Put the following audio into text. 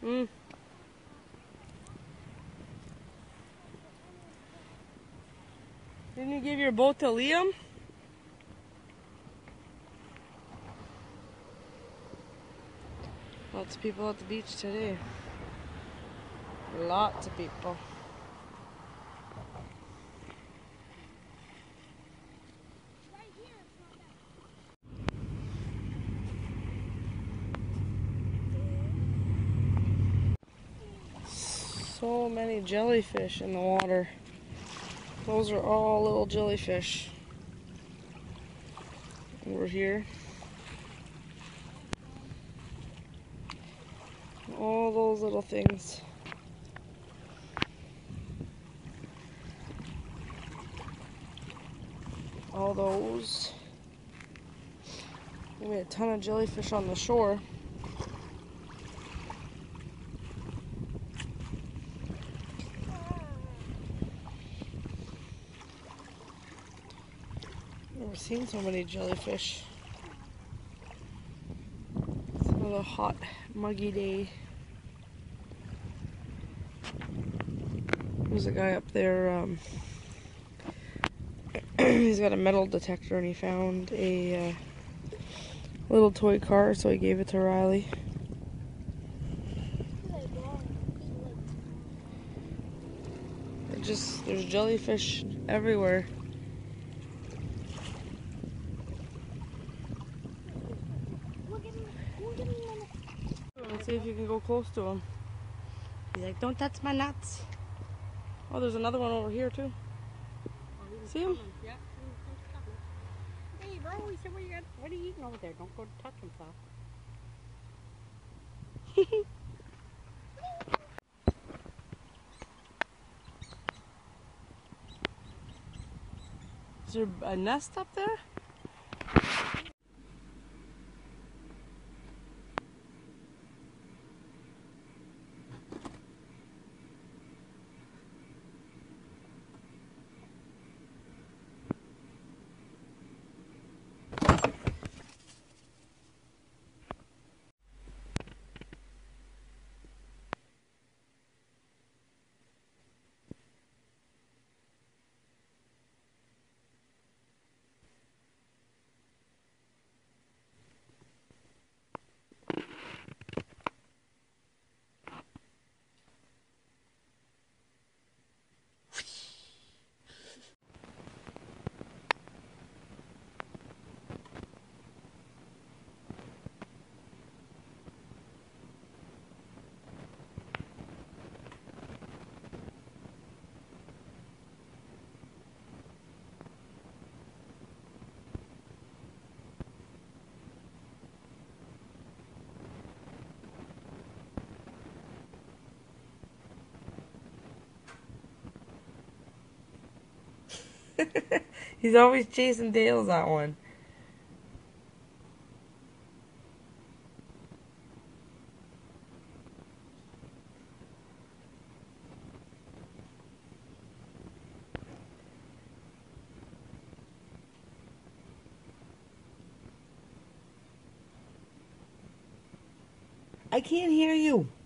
Mm. Didn't you give your boat to Liam? Lots of people at the beach today. Lots of people. So many jellyfish in the water. Those are all little jellyfish. Over here. All those little things. All those. We had a ton of jellyfish on the shore. Never seen so many jellyfish. It's another hot, muggy day. There's a guy up there, he's got a metal detector and he found a little toy car, so he gave it to Riley. There's jellyfish everywhere. Let's see if you can go close to him. He's like, don't touch my nuts. Oh, there's another one over here too. See him? Yeah. Hey, bro, what are you eating over there? Don't go touch him, pal. Is there a nest up there? He's always chasing tails, that one. I can't hear you.